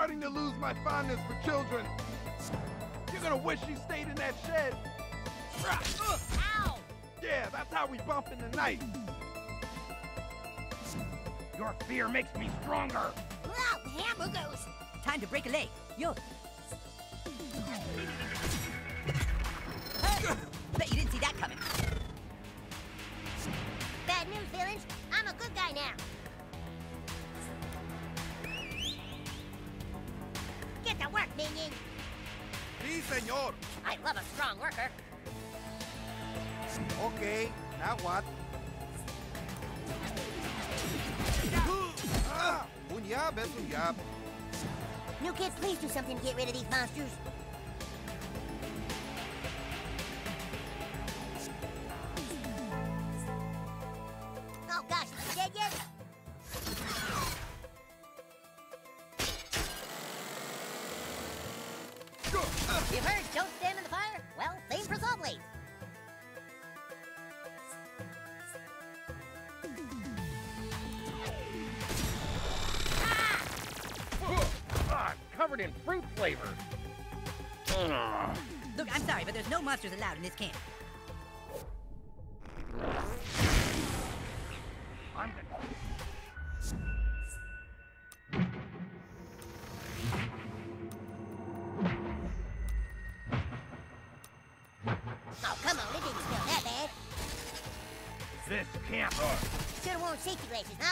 starting to lose my fondness for children. You're gonna wish you stayed in that shed. Ow! Yeah, that's how we bump in the night. Your fear makes me stronger. Wow, hamburgers! Time to break a leg. Yo. Bet you didn't see that coming. Bad news, villains. I'm a good guy now. Get to work, minion. Sí, señor. I love a strong worker. Okay, now what? Un jab es un jab. New kids, please do something to get rid of these monsters. Oh gosh, is he dead yet? You've heard, don't stand in the fire? Well, same for saw blades. Covered in fruit flavor. Look, I'm sorry, but there's no monsters allowed in this camp. I'm gonna... Oh, come on, it didn't smell that bad. This camp... Should've worn safety glasses, huh?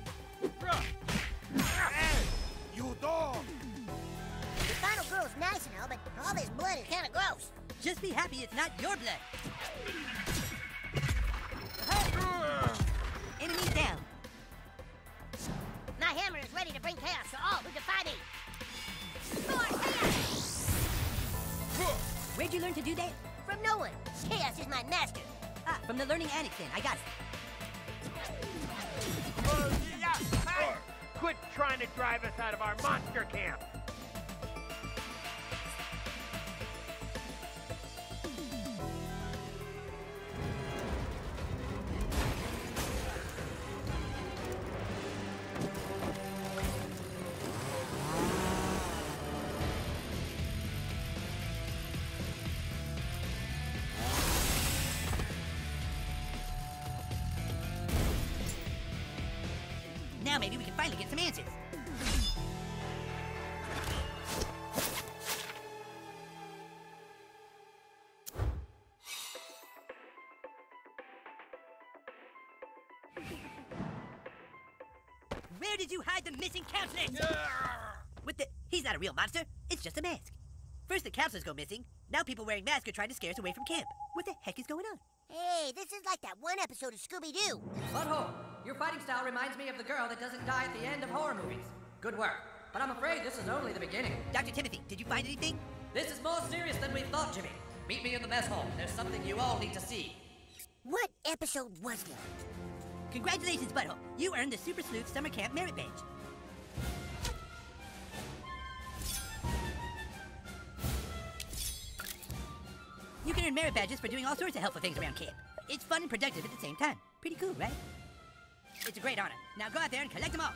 Hey, you dog! The final girl's nice and all, but all this blood is kinda gross. Just be happy it's not your blood. Enemy down. My hammer is ready to bring chaos to all who defy me. For chaos! Where'd you learn to do that? From no one. Chaos is my master. Ah, from the learning annex then. I got it. Quit trying to drive us out of our monster camp. Now maybe we can finally get some answers. Where did you hide the missing counselors? What the? He's not a real monster. It's just a mask. First the counselors go missing. Now people wearing masks are trying to scare us away from camp. What the heck is going on? Hey, this is like that one episode of Scooby-Doo. Butthole, your fighting style reminds me of the girl that doesn't die at the end of horror movies. Good work, but I'm afraid this is only the beginning. Dr. Timothy, did you find anything? This is more serious than we thought, Jimmy. Meet me in the mess hall. There's something you all need to see. What episode was that? Congratulations, Butthole. You earned the Super Sleuth Summer Camp Merit Badge. You can earn merit badges for doing all sorts of helpful things around camp. It's fun and productive at the same time. Pretty cool, right? It's a great honor. Now go out there and collect them all.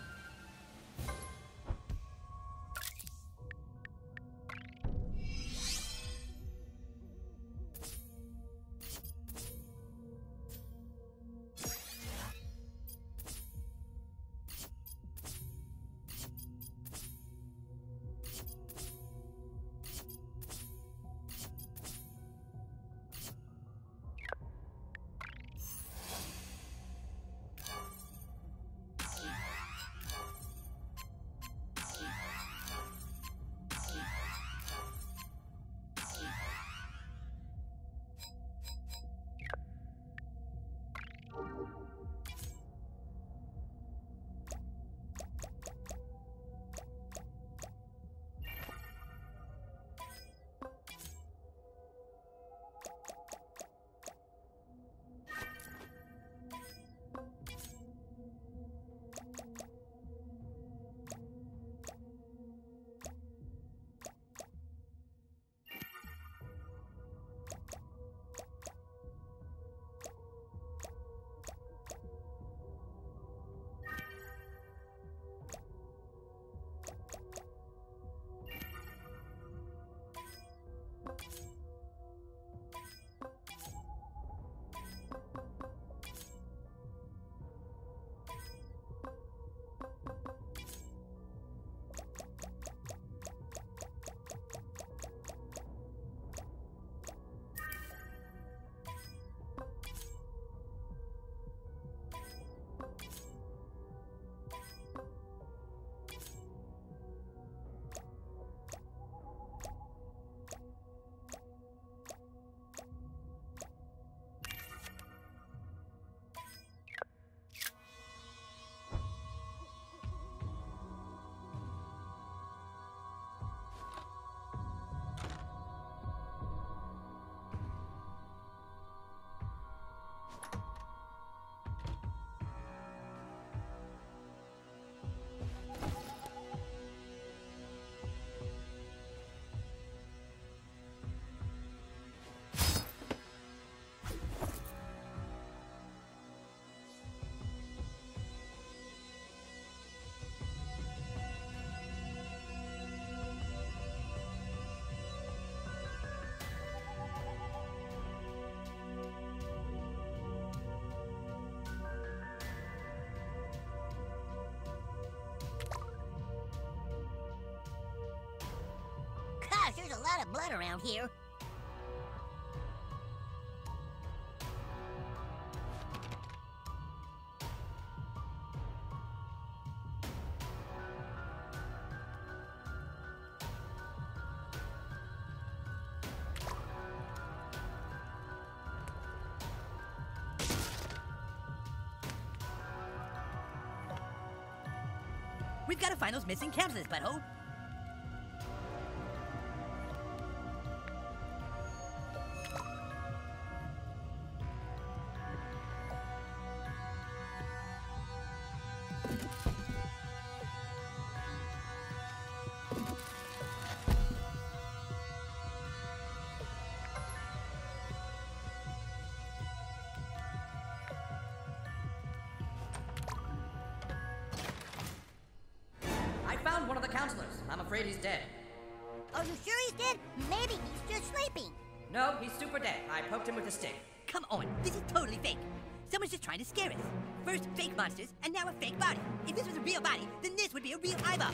blood around here. We've got to find those missing counselors, butthole. I found one of the counselors. I'm afraid he's dead. Are you sure he's dead? Maybe he's just sleeping. No, he's super dead. I poked him with a stick. Come on, this is totally fake. Someone's just trying to scare us. First fake monsters, and now a fake body. If this was a real body, then this would be a real eyeball.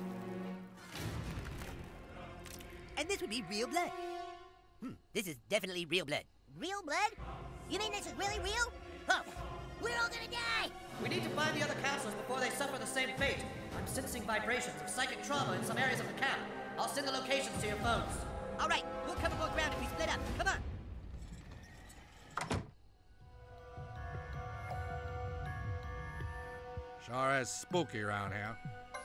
And this would be real blood. This is definitely real blood. Real blood? You mean this is really real? Oh, we're all gonna die! We need to find the other counselors before they suffer the same fate. I'm sensing vibrations of psychic trauma in some areas of the camp. I'll send the locations to your phones. All right, we'll cover more ground if we split up. Come on. Sure is spooky around here.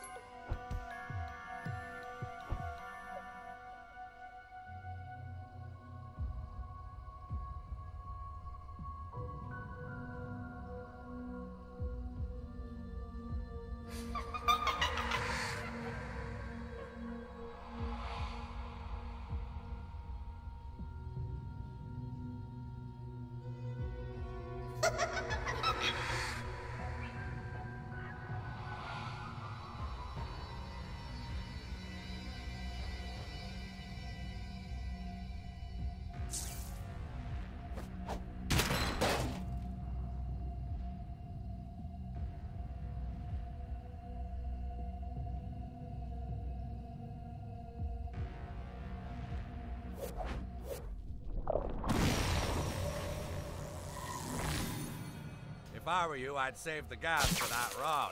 If I were you, I'd save the gas for that rod.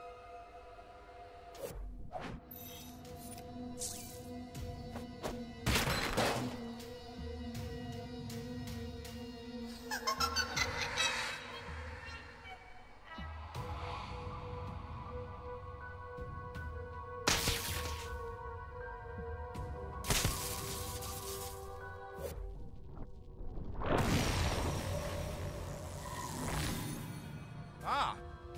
Ah!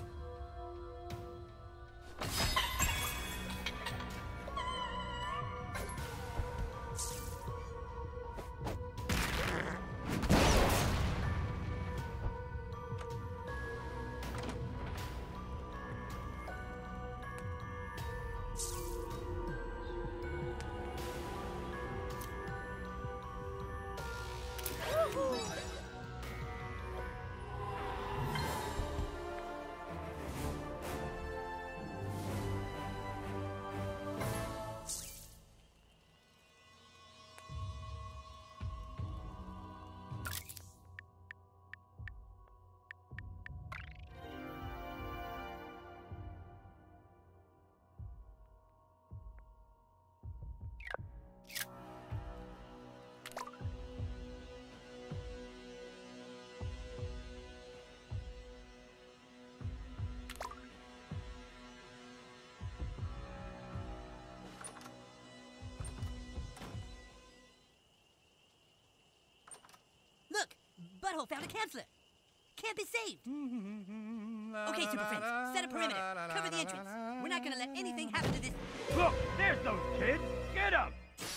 Look, Butthole found a counselor. Camp is saved. Okay, Super Friends, set a perimeter. Cover the entrance. We're not gonna let anything happen to this. Look, there's those kids. Get them.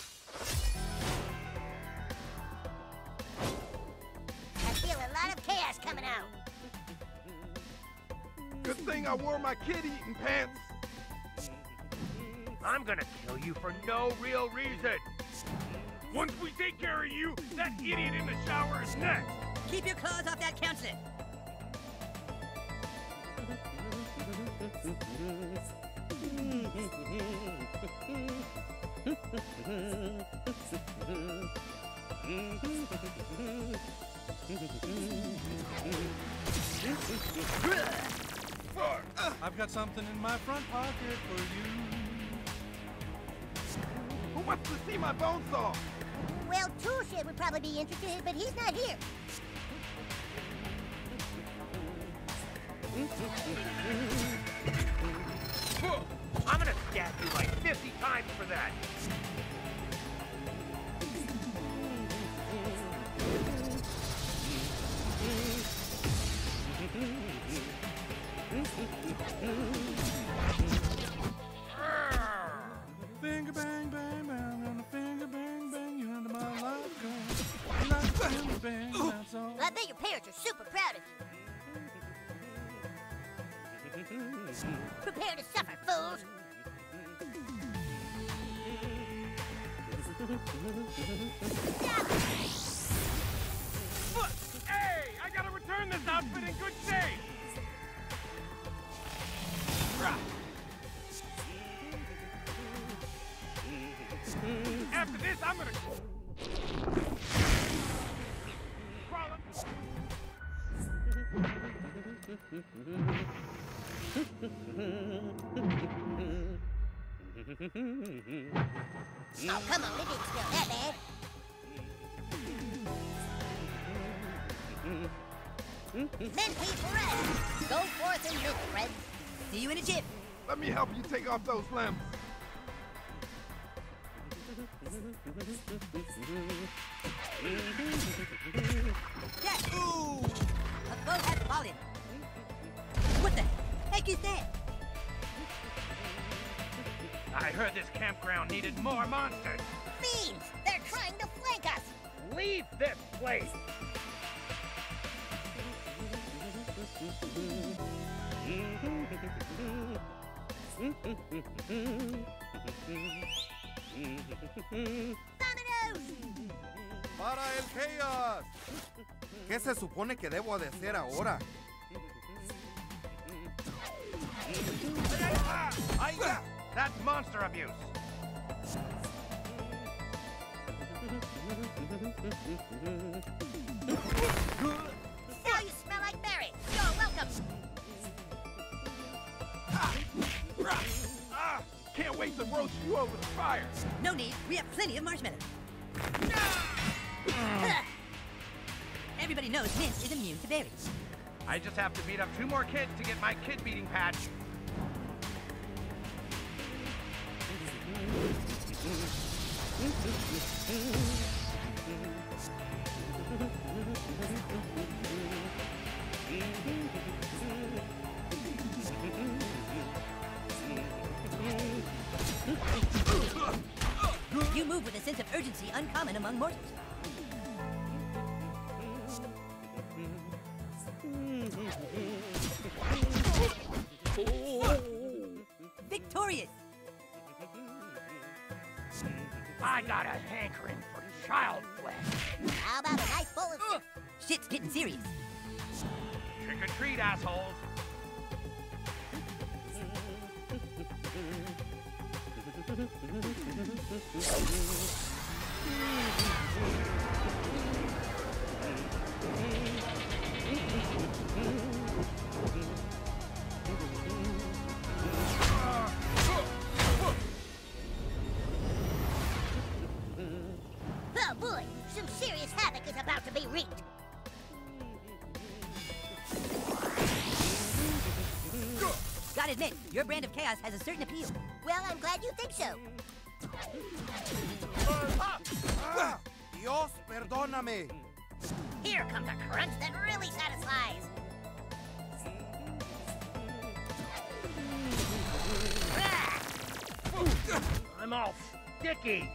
I feel a lot of chaos coming out. Good thing I wore my kid-eating pants. I'm gonna kill you for no real reason. Once we take care of you, that idiot in the shower is next. Keep your claws off that counselor. I've got something in my front pocket for you. Who wants to see my bone saw? Well, Toolshed would probably be interested, but he's not here. I'm gonna stab you like 50 times for that. Finger bang bang bang, and a finger bang bang, you under my life, girl. You like a finger bang, that's all. I bet your parents are super proud of you. Prepare to suffer, fools. Hey, I gotta return this outfit in good shape. After this, I'm gonna crawl up. Oh, come on, it didn't smell that bad. Men for us. Go forth and live, friends. See you in a jiff. Let me help you take off those limbs. Jack! Ooh! A foe has fallen. What the heck is that? I heard this campground needed more monsters. Fiends! They're trying to flank us. Leave this place. ¡Vámonos! ¡Para el Chaos! ¿Qué se supone que debo de hacer ahora? ¡Ay, ya! That's monster abuse. Now you smell like Mary. You're welcome. Can't wait to roast you over the fire. No need. We have plenty of marshmallows. Everybody knows Mint is immune to berries. I just have to beat up 2 more kids to get my kid beating patch. You move with a sense of urgency uncommon among mortals. Victorious! I got a hankering for child flesh. How about a nice bowl of soup? Shit's getting serious. Trick or treat, assholes. Oh boy, some serious havoc is about to be wreaked. Gotta admit, your brand of chaos has a certain appeal. Well, I'm glad you think so. Dios, perdóname. Here comes a crunch that really satisfies. I'm all sticky.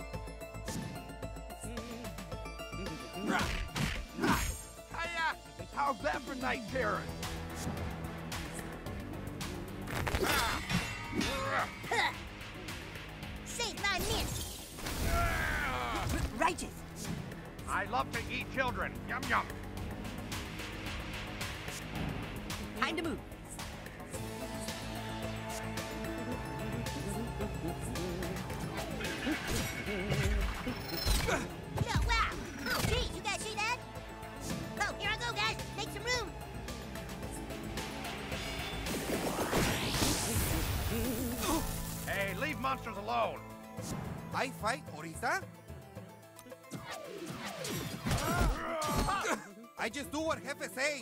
Hiya! How's that for night terror? Save my mint. Righteous! I love to eat children. Yum yum. Time to move. No, wow. Oh, geez, you guys see that? Oh, here I go, guys. Make some room. Hey, leave monsters alone. ¿Hay fight ahorita? I just do what jefe say.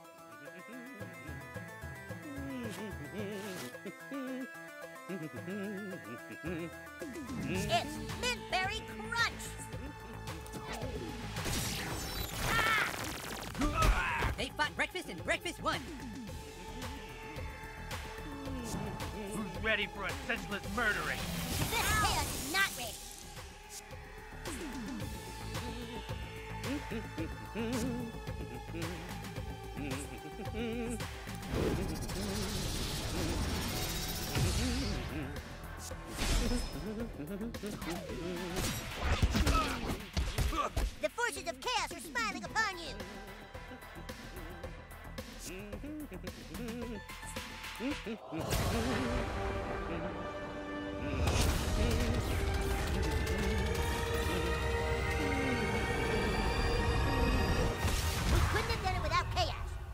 It's Mint Berry Crunch. They fought breakfast and breakfast won. Who's ready for a senseless murdering? This chaos is not ready. The forces of chaos are smiling upon you. We couldn't have done it without chaos.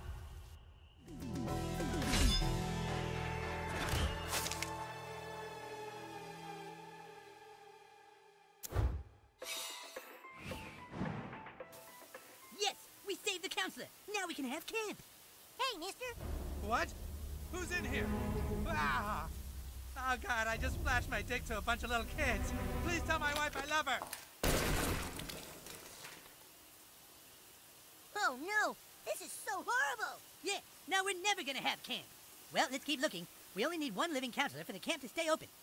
Yes, we saved the counselor. Now we can have camp. Hey, mister. What? Who's in here? Ah! Oh, God, I just flashed my dick to a bunch of little kids. Please tell my wife I love her. Oh, no. This is so horrible. Yeah, now we're never gonna have camp. Well, let's keep looking. We only need one living counselor for the camp to stay open.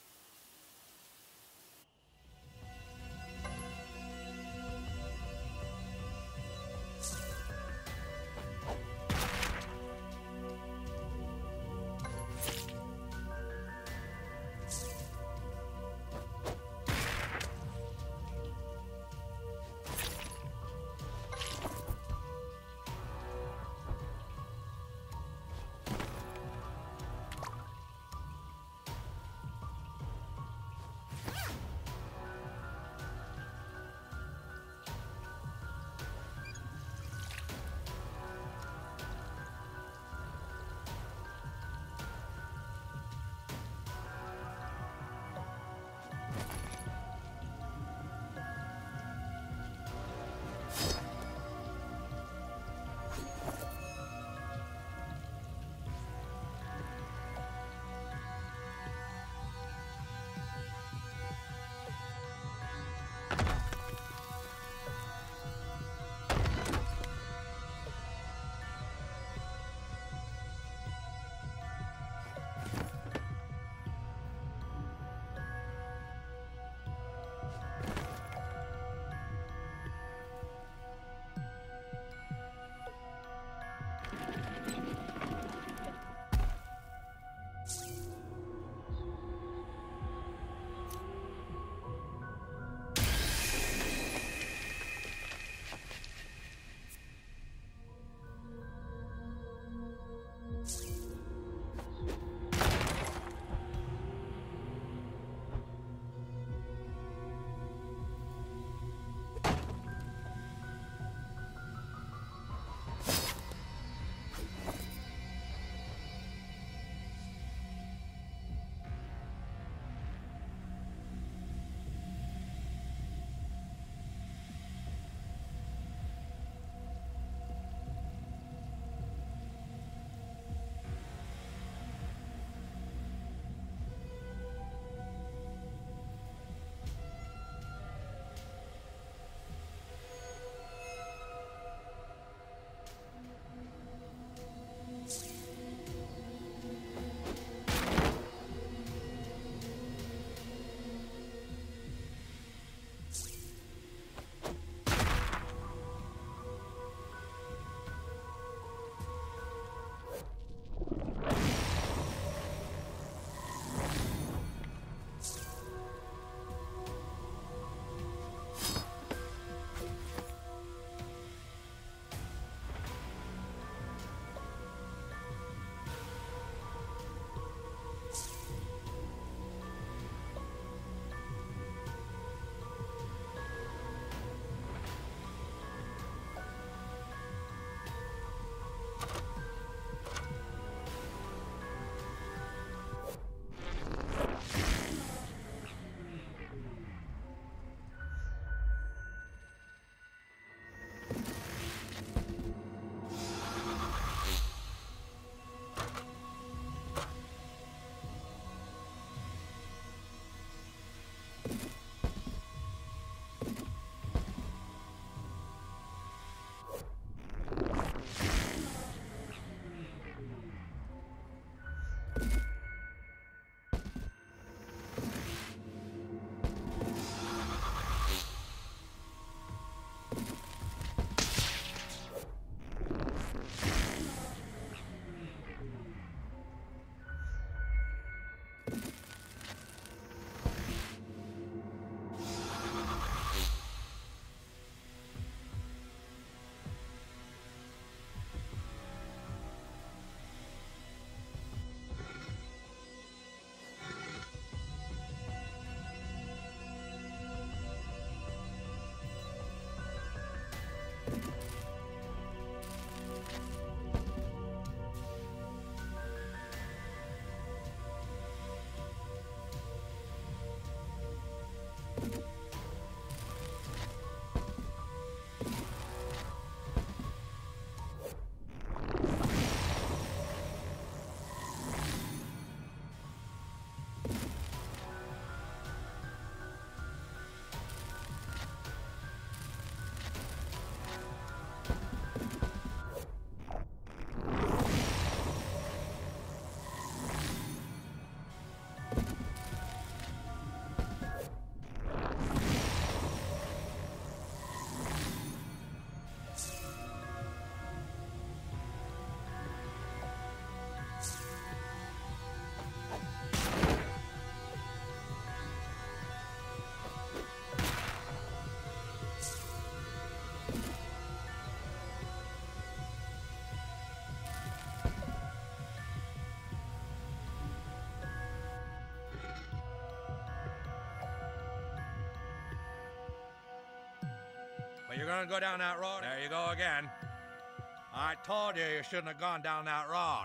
Well, you're gonna go down that road? There you go again. I told you you shouldn't have gone down that road.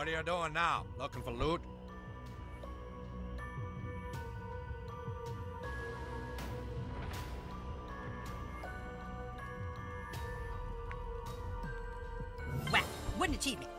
What are you doing now? Looking for loot? Wow, what an achievement.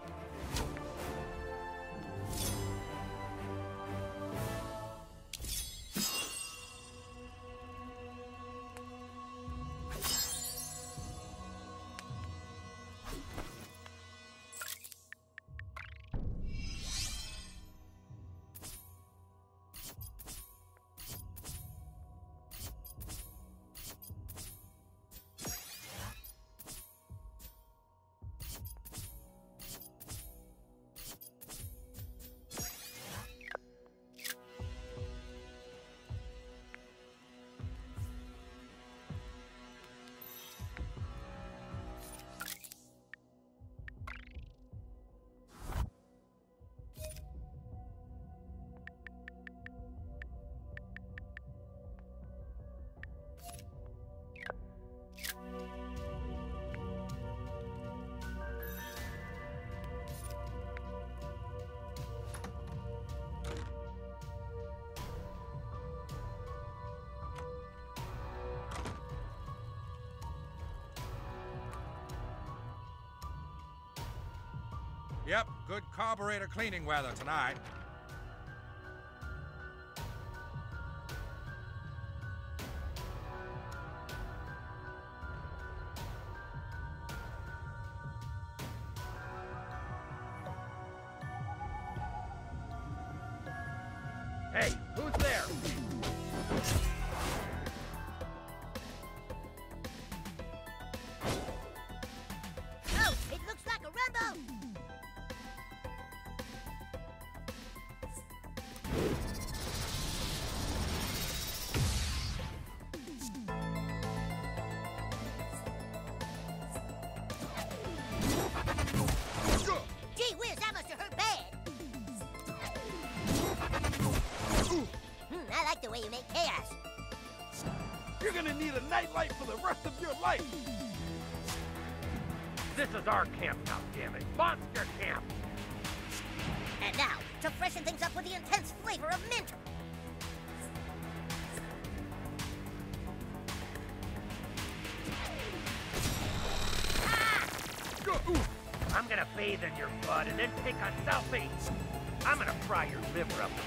Yep, good carburetor cleaning weather tonight. Hey, who's there? Oh, it looks like a rowboat. Gee whiz, that must have hurt bad. I like the way you make chaos. You're gonna need a nightlight for the rest of your life. This is our camp now, damn it. Monster camp! And now, to freshen things up with the intense flavor of mint. I'm gonna bathe in your blood and then take a selfie. I'm gonna fry your liver up.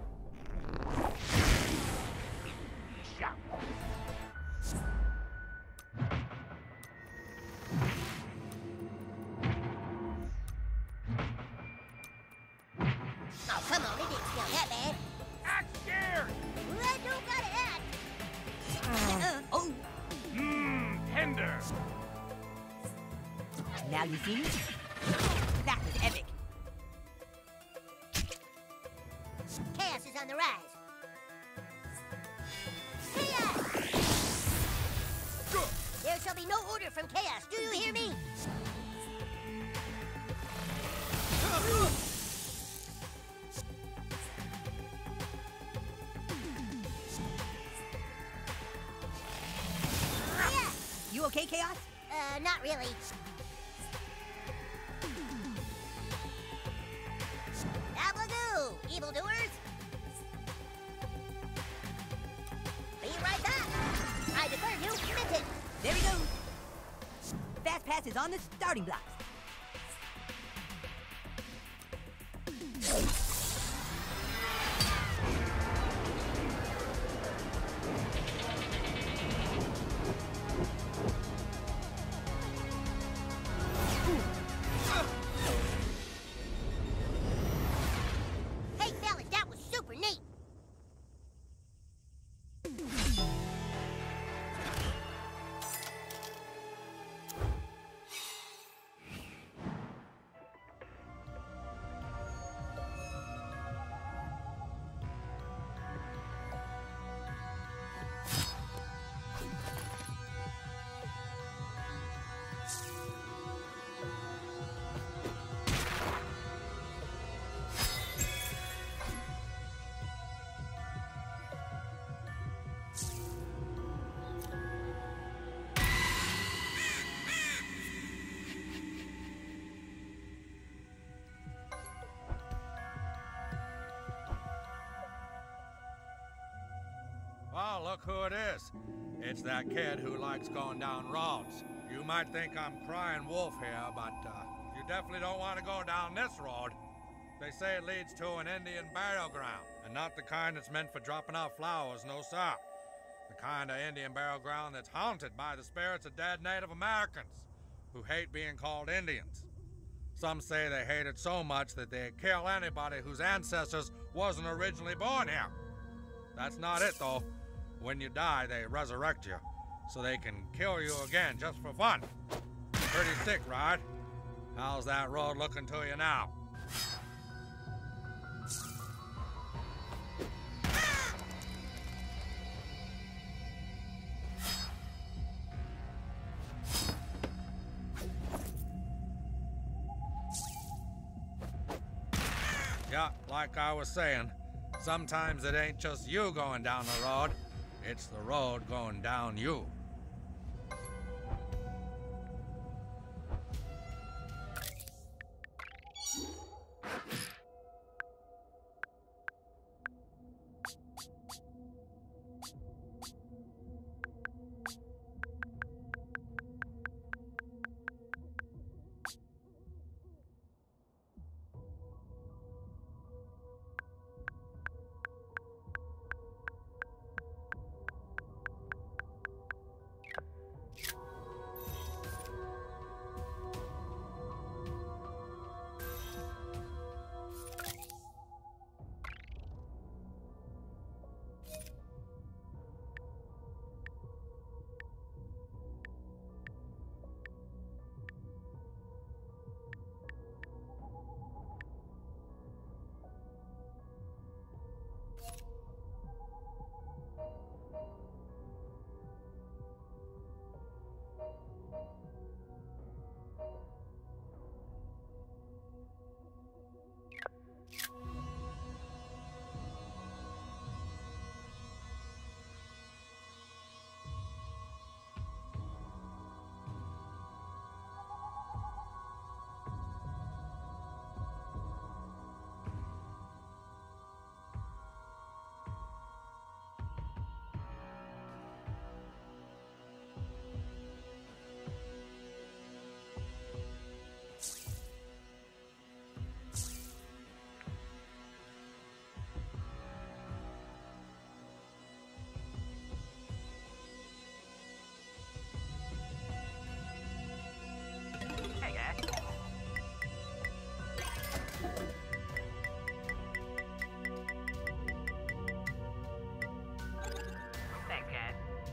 Yeah. Oh, come on, it didn't smell that bad. Act scared! I don't gotta act. Oh, Tender! now you see? That was epic. Chaos is on the rise. Chaos! There shall be no order from chaos. Do you hear me? Yeah. You okay, Chaos? Not really. Abladoo, evildoers! Be right back. I declare you minted. There we go. Fast Pass is on the starting blocks. Hey, fellas, that was super neat. look who it is. It's that kid who likes going down roads. You might think I'm crying wolf here, but you definitely don't want to go down this road. They say it leads to an Indian burial ground, and not the kind that's meant for dropping off flowers, no sir. The kind of Indian burial ground that's haunted by the spirits of dead Native Americans who hate being called Indians. Some say they hate it so much that they'd kill anybody whose ancestors wasn't originally born here. That's not it, though. When you die, they resurrect you, so they can kill you again just for fun. Pretty sick, right? How's that road looking to you now? Yeah, like I was saying, sometimes it ain't just you going down the road, it's the road going down you. Hey, guys. Thanks, guys.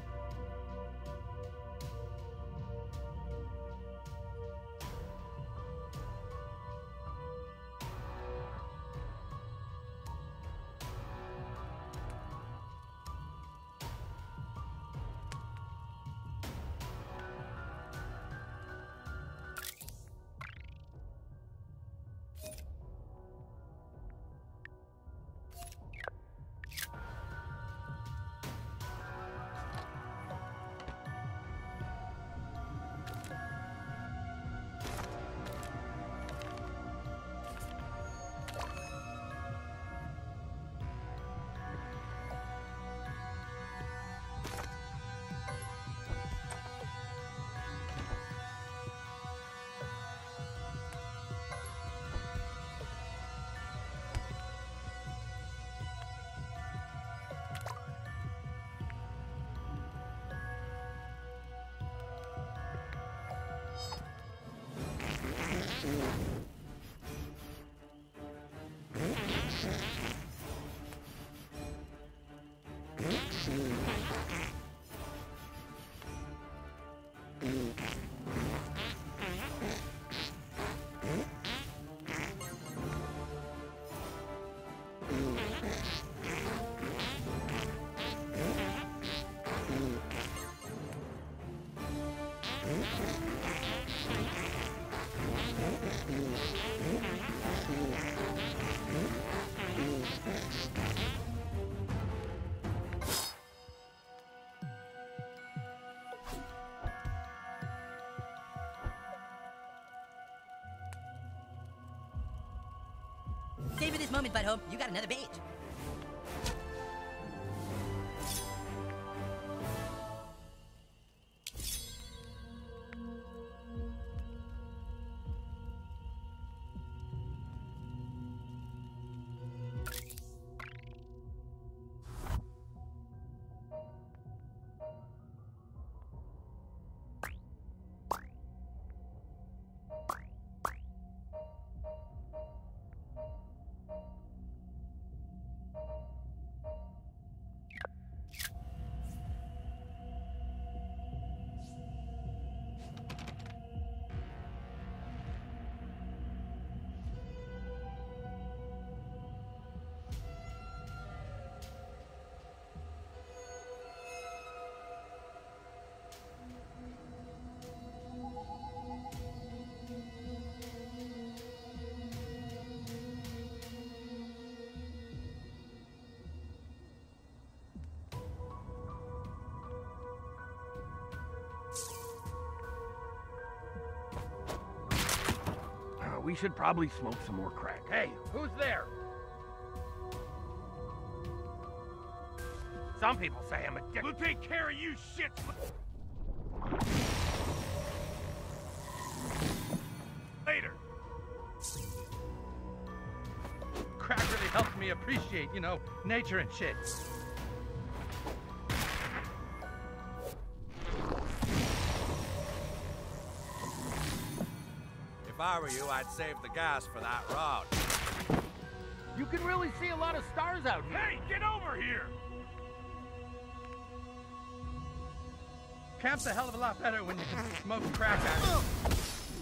Savor this moment, butthole. You got another badge. We should probably smoke some more crack. Hey, who's there? Some people say I'm a dick. We'll take care of you, shit. Later. Crack really helps me appreciate, you know, nature and shit. If I were you, I'd save the gas for that road. You can really see a lot of stars out here. Hey, get over here! Camp's a hell of a lot better when you can smoke crack at it.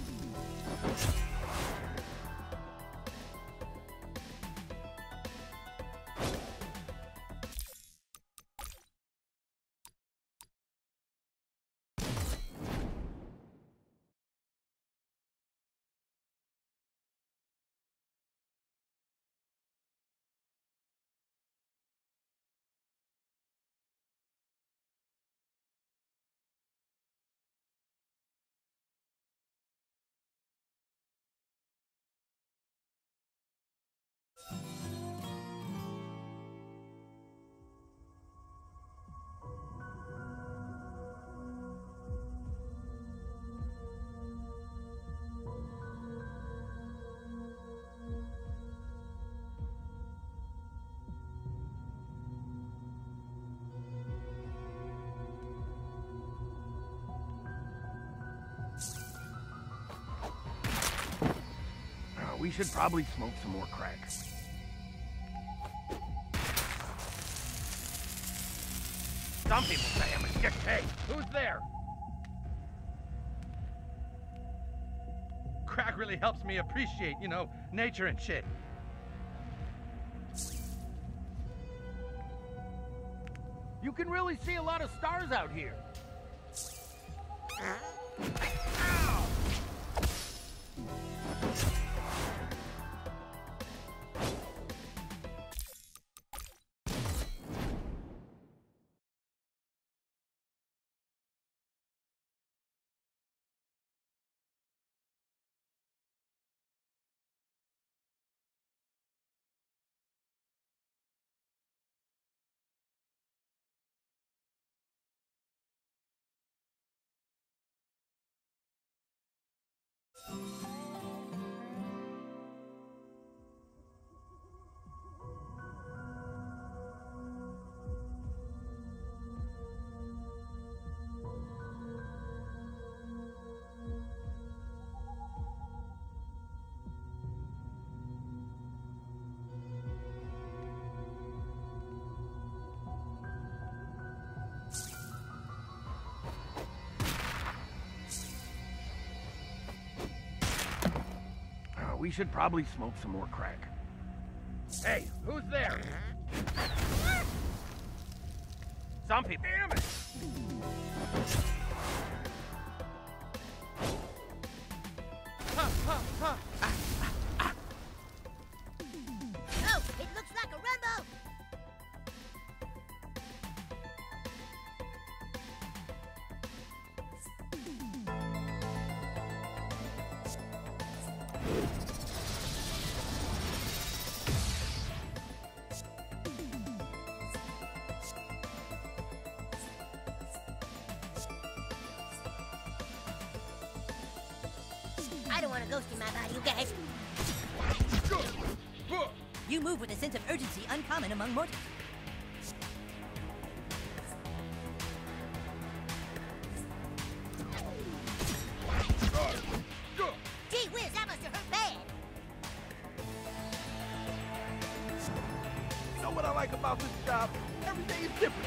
We should probably smoke some more crack. Some people say I'm a dick. Hey, who's there? Crack really helps me appreciate, you know, nature and shit. You can really see a lot of stars out here. Ow! We should probably smoke some more crack. Hey, who's there? Some people. Damn it! Oh, it looks like a rumble! I don't want a ghost in my body, you guys. You move with a sense of urgency uncommon among mortals. Gee whiz, that must have hurt bad. You know what I like about this job? Every day is different.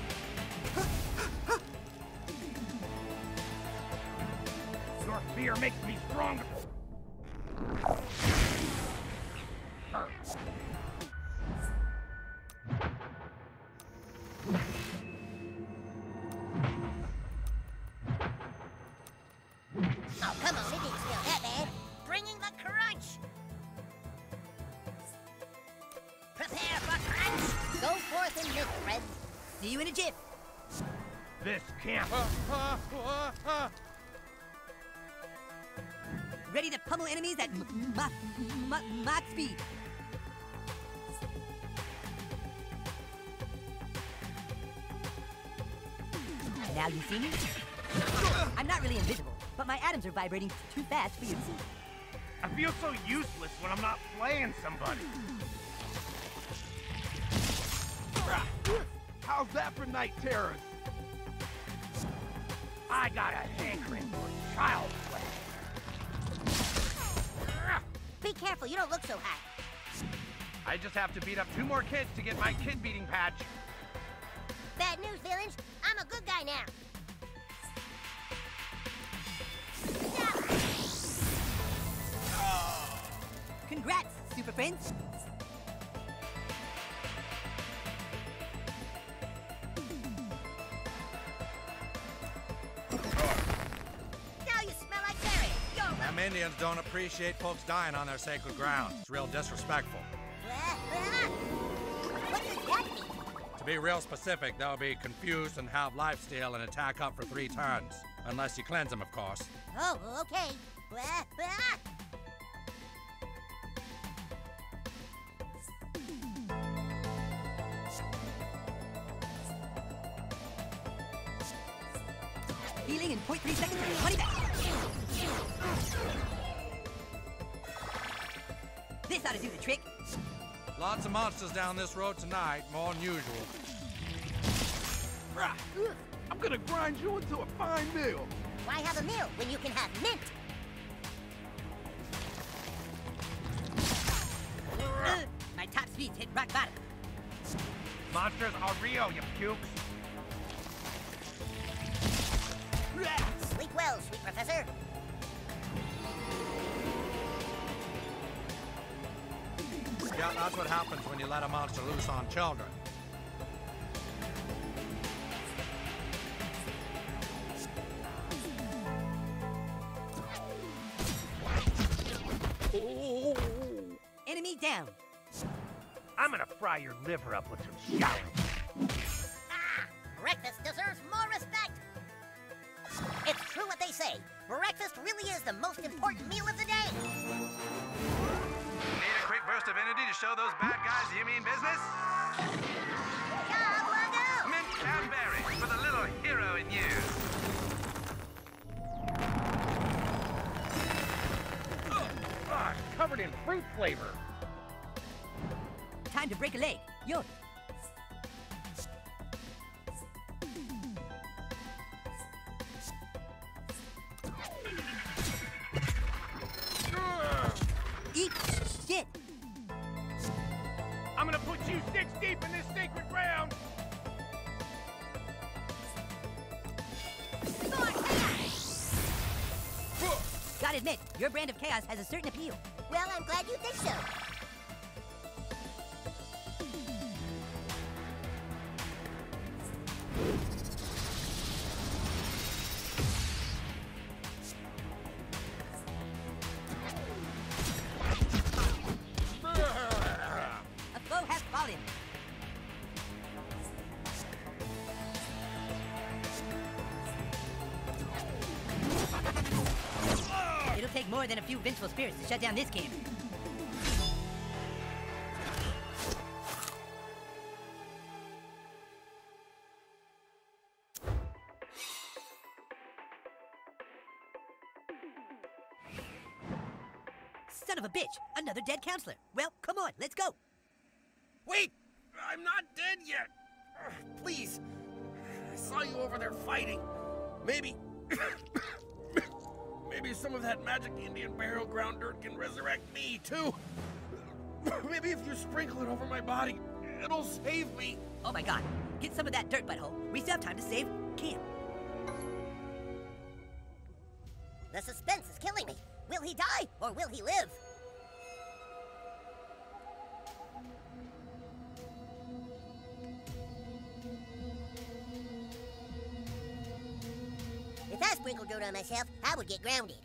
Your fear makes me stronger. Oh, come on, it didn't smell that bad. Bringing the crunch. Prepare for crunch. Go forth and live, friends. See you in a jiff. This camp. ready to pummel enemies at Mach speed. Now you see me? I'm not really invisible, but my atoms are vibrating too fast for you to see. I feel so useless when I'm not playing somebody. How's that for night terrors? I got a hankering for child play. Be careful, you don't look so hot. I just have to beat up 2 more kids to get my kid beating patch. Bad news, villains. I'm a good guy now. Congrats, Super Friends! Now you smell like carrion. You're Them Indians don't appreciate folks dying on their sacred ground. It's real disrespectful. What does that mean? To be real specific, they'll be confused and have life steal and attack up for 3 turns. Unless you cleanse them, of course. Oh, okay. Healing in 0.3 seconds and your money back. This ought to do the trick. Lots of monsters down this road tonight, more than usual. I'm gonna grind you into a fine meal. Why have a meal when you can have mint? My top speeds hit rock bottom. Monsters are real, you pukes. Sleep well, sweet professor. Yeah, that's what happens when you let a monster loose on children. Enemy down. I'm gonna fry your liver up with some shallot. Breakfast deserves more respect. It's true what they say. Breakfast really is the most important meal of the day. Need a quick burst of energy to show those bad guys you mean business? Job, Wando! Mint and berry for the little hero in you. Covered in fruit flavor. Time to break a leg. Yours. Eat shit. I'm gonna put you 6 deep in this sacred ground. Gotta admit, your brand of chaos has a certain appeal. Well, I'm glad you think so. A foe has fallen. It'll take more than a few vengeful spirits to shut down this camp. Son of a bitch! Another dead counselor. Well, come on, let's go. Wait! I'm not dead yet! Please! I saw you over there fighting. Maybe... Maybe some of that magic Indian burial ground dirt can resurrect me, too. Maybe if you sprinkle it over my body, it'll save me. Oh my god, get some of that dirt, butthole. We still have time to save camp. The suspense is killing me. Will he die or will he live? If I sprinkled dirt on myself, I would get grounded.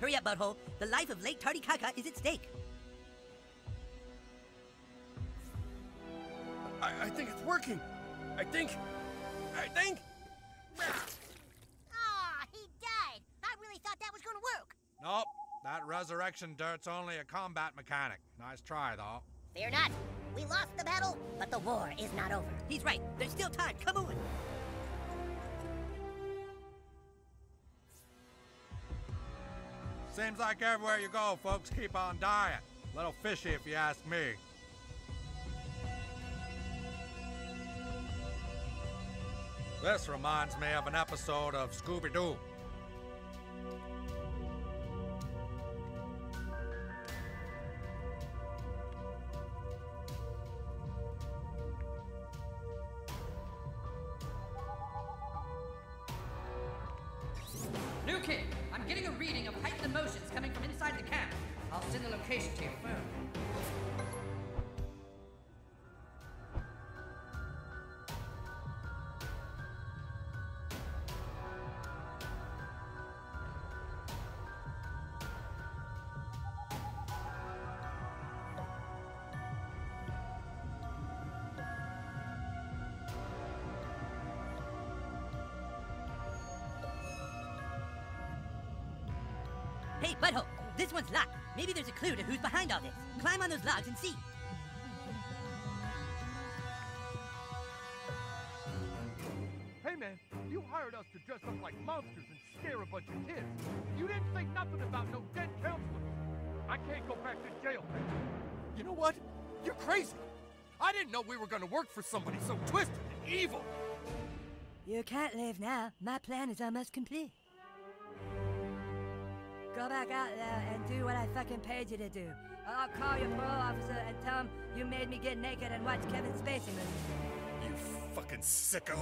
Hurry up, butthole. The life of Lake Titicaca is at stake. I think it's working. I think. Ah, he died. I really thought that was gonna work. Nope. That resurrection dirt's only a combat mechanic. Nice try, though. Fear not. We lost the battle, but the war is not over. He's right. There's still time. Come on. Seems like everywhere you go, folks keep on dying. Little fishy, if you ask me. This reminds me of an episode of Scooby-Doo. New kid, I'm getting a reading of heightened emotions coming from inside the camp. I'll send the location to your phone. Hey, butthole. This one's locked. Maybe there's a clue to who's behind all this. Climb on those logs and see. Hey, man, you hired us to dress up like monsters and scare a bunch of kids. You didn't say nothing about no dead counselors. I can't go back to jail. You know what? You're crazy. I didn't know we were gonna work for somebody so twisted and evil. You can't leave now. My plan is almost complete. Go back out there and do what I fucking paid you to do. Or I'll call your parole officer and tell him you made me get naked and watch Kevin Spacey movies. You fucking sicko.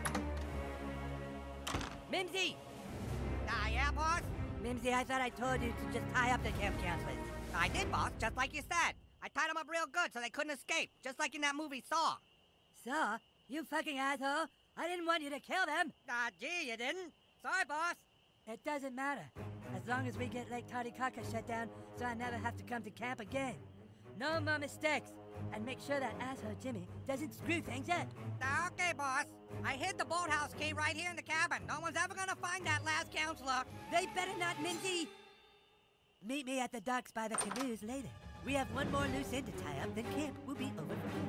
Mimsy! Yeah, boss? Mimsy, I thought I told you to just tie up the camp counselors. I did, boss, just like you said. I tied them up real good so they couldn't escape, just like in that movie Saw. Saw? You fucking asshole! I didn't want you to kill them! Gee, you didn't? Sorry, boss. It doesn't matter. As long as we get Lake Titicaca shut down so I never have to come to camp again. No more mistakes. And make sure that asshole Jimmy doesn't screw things up. Okay, boss. I hid the boathouse key right here in the cabin. No one's ever gonna find that last counselor. They better not, Minzy! Meet me at the docks by the canoes later. We have one more loose end to tie up, then camp will be over for good.